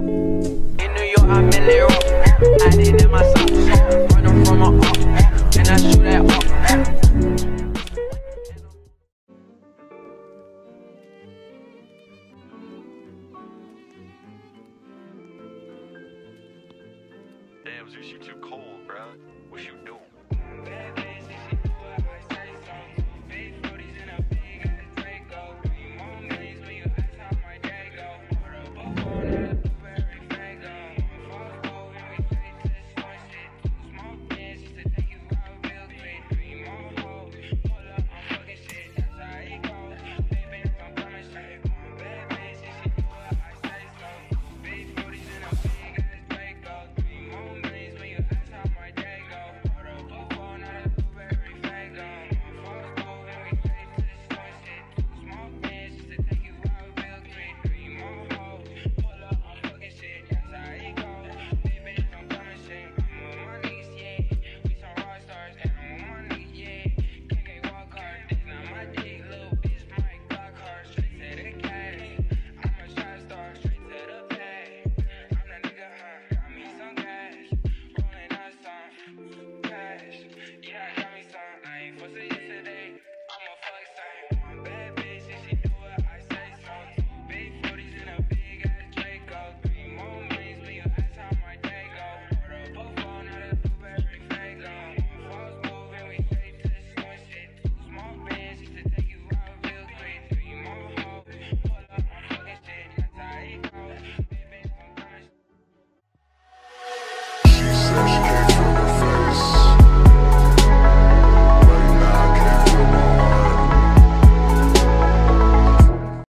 In New York, I'm in it up. I did in my socks. Running from a up. And I shoot that up. Damn, Zeus, you too cold, bruh. What you doing?